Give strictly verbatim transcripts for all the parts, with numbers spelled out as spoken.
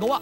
nagawa.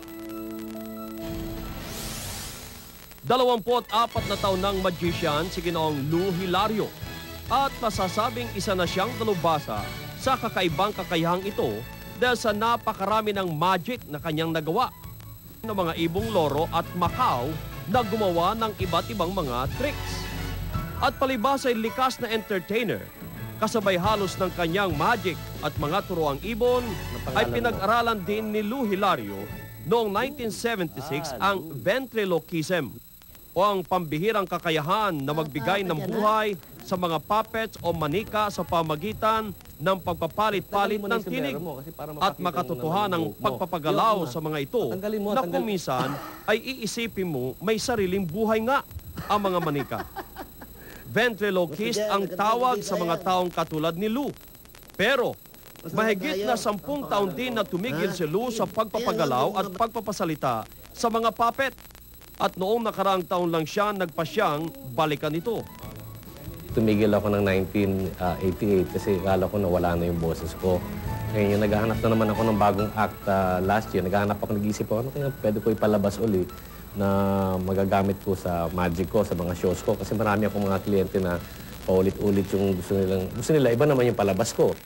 Dalawamput apat na taon ng magician si Ginoong Lou Hilario at masasabing isa na siyang dalubhasa sa kakaibang kakayahang ito dahil sa napakarami ng magic na kanyang nagawa ng mga ibong loro at Macau na gumawa ng iba't ibang mga tricks. At palibhas ay likas na entertainer, kasabay halos ng kanyang magic at mga turuang ibon ay pinag-aralan din ni Lou Hilario noong nineteen seventy-six ang ventriloquism o ang pambihirang kakayahan na magbigay ng buhay sa mga puppets o manika sa pamagitan ng pagpapalit-palit ng tinig at makatotohan ng pagpapagalaw sa mga ito na kung minsan ay iisipin mo may sariling buhay nga ang mga manika. Ventriloquist ang tawag sa mga taong katulad ni Lou. Pero mahigit na sampung taon din na tumigil si Lou sa pagpapagalaw at pagpapasalita sa mga puppet. At noong nakaraang taon lang siya nagpasyang balikan ito. Tumigil ako ng nineteen eighty-eight kasi akala ko na wala na yung boses ko. Ngayon, naghahanap na naman ako ng bagong act uh, last year. Naghahanap ako, nag-isip ako, ano kaya pwede ko ipalabas uli na magagamit ko sa magic ko, sa mga shows ko. Kasi marami akong mga kliyente na paulit-ulit yung gusto nilang, gusto nila, iba naman yung palabas ko.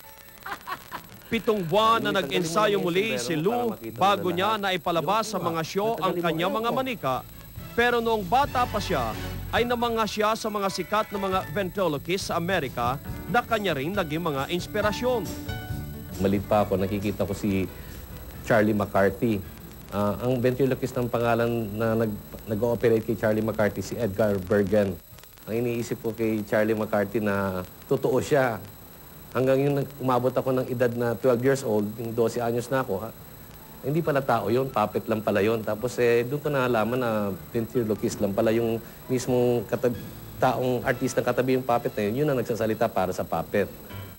Pitong buwan na nag-ensayo muli si Lou bago niya na ipalabas sa mga show ang kanyang mga manika. Pero noong bata pa siya, ay namanga siya sa mga sikat na mga ventriloquists sa Amerika na kanya rin naging mga inspirasyon. Malit pa ako, nakikita ko si Charlie McCarthy. Uh, ang ventriloquist ng pangalan na nag-ooperate kay Charlie McCarthy, si Edgar Bergen. Ang iniisip ko kay Charlie McCarthy na totoo siya. Hanggang yung umabot ako ng edad na twelve years old, yung twelve anyos na ako, ha? Hindi pala tao yun, puppet lang pala yun. Tapos eh, doon ko nalaman na ventriloquist lang pala yung mismong taong artistang katabi yung puppet na yun, yun ang nagsasalita para sa puppet.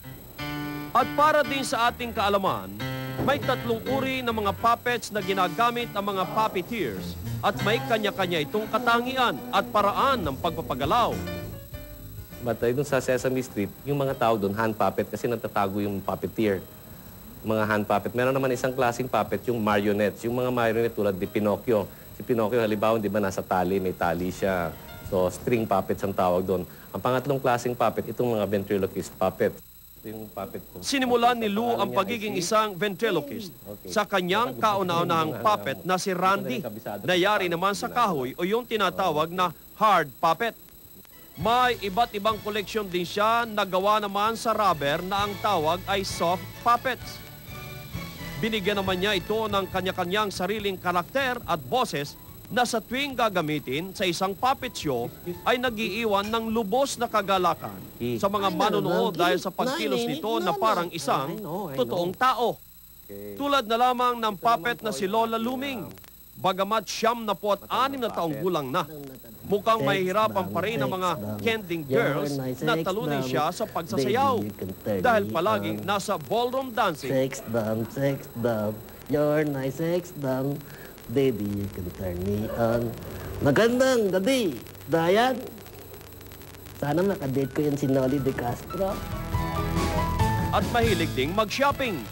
At para din sa ating kaalaman, may tatlong uri ng mga puppets na ginagamit ng mga puppeteers at may kanya-kanya itong katangian at paraan ng pagpapagalaw. But uh, doon sa Sesame Street, yung mga tao doon, hand puppet, kasi natatago yung puppeteer. Mga hand puppet. Meron naman isang klaseng puppet, yung marionettes. Yung mga marionette tulad ni Pinocchio. Si Pinocchio, halimbawa, di ba, nasa tali, may tali siya. So, string puppets ang tawag doon. Ang pangatlong klaseng puppet, itong mga ventriloquist puppet. Yung puppet ko. Sinimulan ni Lou ang pagiging isang ventriloquist sa kanyang kauna-unahang puppet na si Randy, na yari naman sa kahoy o yung tinatawag na hard puppet. May iba't ibang koleksyon din siya na gawa naman sa rubber na ang tawag ay soft puppets. Binigyan naman niya ito ng kanya-kanyang sariling karakter at boses na sa tuwing gagamitin sa isang puppet show ay nagiiwan ng lubos na kagalakan sa mga manonood dahil sa pagkilos nito na parang isang totoong tao. Tulad na lamang ng puppet na si Lola Luming. Bagamat siyam na po at anim na taong gulang na, mukhang mahihirapan pa rin ang mga Kending girls na talunin siya sa pagsasayaw dahil palaging nasa ballroom dancing. Sex bomb, sex bomb, you're nice sex bomb, baby you can turn me on. Magandang gabi, Brian. Sana makadate ko yan si Nolly De Castro. At mahilig ding mag-shopping.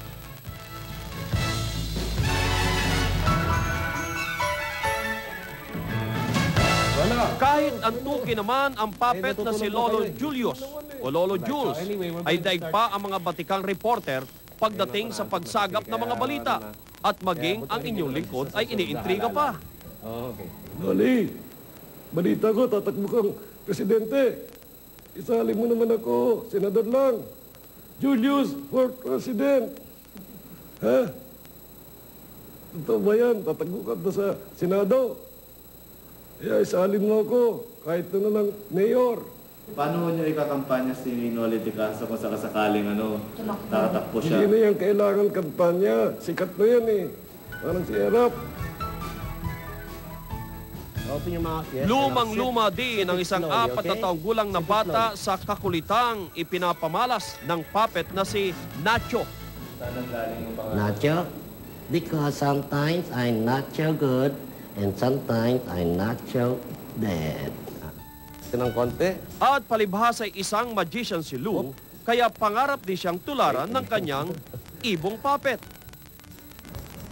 Kahit antuki naman ang puppet na si Lolo Julius o Lolo Jules, ay daig pa ang mga batikang reporter pagdating sa pagsagap ng mga balita at maging ang inyong lingkod ay iniintriga pa. Noli, balita ko, tatakbo kang presidente. Isali mo naman ako, senador lang. Julius for president. Ha? Totoo ba yan? Tatakbo ka ba sa senado? Kaya isalin mo ako, kahit na lang mayor. Paano nyo ikakampanya si Nolly De Castro kung sakasakaling ano, tatatakbo siya? Hindi na yan kailangan kampanya. Sikat na yan eh. Parang si Erap. Lumang-luma din ang isang apat na taong gulang na bata sa kakulitang ipinapamalas ng puppet na si Nacho. Nacho? Because sometimes I'm not so good and sometimes I'm not so bad. Ng konti. At palibhas ay isang magician si Lou, kaya pangarap din siyang tularan ng kanyang ibong puppet.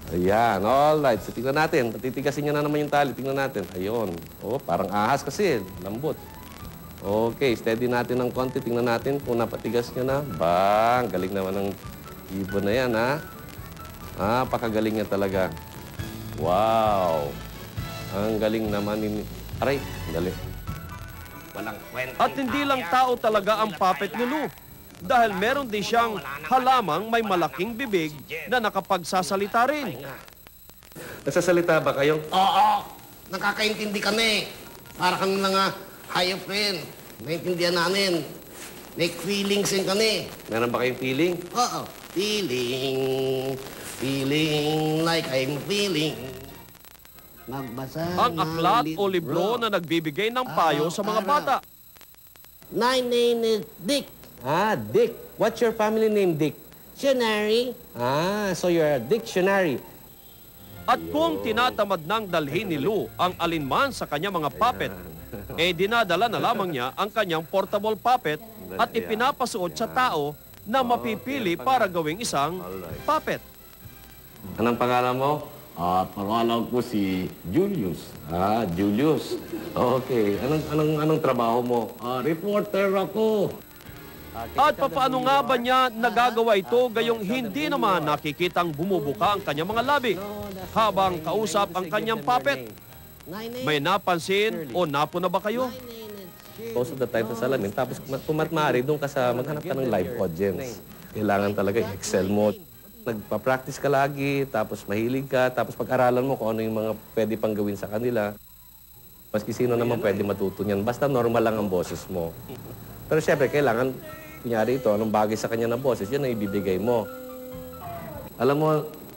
Ayan, alright. So, tingnan natin. Titigasin niya na naman yung tali. Tingnan natin. Ayun. Oh, parang ahas kasi. Lambot. Okay, steady natin ng konti. Tingnan natin kung napatigas niya na. Bang! Galing naman ng ibon na yan, ha? Ah, pakagaling niya talaga. Wow! Ang galing naman ni... Aray, dali. Walang kwenta. At hindi lang tao talaga ang puppet ni Lou. Dahil meron din siyang halamang may malaking bibig na nakapagsasalita rin. Nagsasalita ba kayo? Oo, nakakaintindi kami. Para kami mga hayop rin. Naintindihan namin. May feelings rin kami. Meron ba kayong feeling? Oo, feeling, feeling like I'm feeling. Magbasa Ang ng aklat o libro na nagbibigay ng payo sa mga bata. My name is Dick. Ah, Dick. What's your family name, Dick? Dictionary. Ah, so you're a dictionary. At kung tinatamad ng dalhin ni Lou ang alinman sa kanyang mga puppet, eh dinadala na lamang niya ang kanyang portable puppet at ipinapasuot sa tao na mapipili para gawing isang puppet. Anong pangalan mo? Ah, pangalan ko si Julius. Ah, Julius. Okay. Anong, anong, anong trabaho mo? Ah, reporter ako. At papaano nga ba niya nagagawa ito gayong hindi naman nakikitang bumubuka ang kanyang mga labi habang kausap ang kanyang puppet? May napansin o napo na ba kayo? Most of the time sa salamin. Tapos kung maaari, doon ka sa maghanap ka ng live audience. Kailangan talaga i-excel mo. Nagpa-practice ka lagi, tapos mahilig ka, tapos pag-aralan mo kung ano yung mga pwede pang gawin sa kanila. Maski sino naman pwede matuto niyan. Basta normal lang ang boses mo. Pero syempre, kailangan, kunyari ito, anong bagay sa kanya na boses, yun ang ibibigay mo. Alam mo,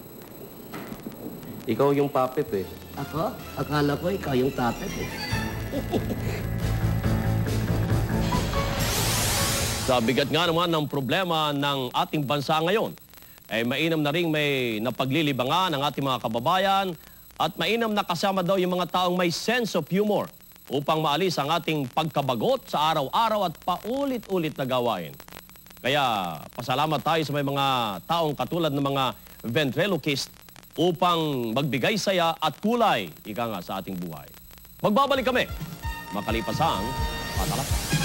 ikaw yung puppet eh. Ako? Akala ko ikaw yung puppet eh. Sa bigat nga naman ng problema ng ating bansa ngayon, ay mainam na rin may napaglilibangan ng ating mga kababayan at mainam na kasama daw yung mga taong may sense of humor upang maalis ang ating pagkabagot sa araw-araw at paulit-ulit na gawain. Kaya pasalamat tayo sa may mga taong katulad ng mga ventriloquist upang magbigay saya at kulay, ika nga, sa ating buhay. Magbabalik kami makalipas ang patalakay.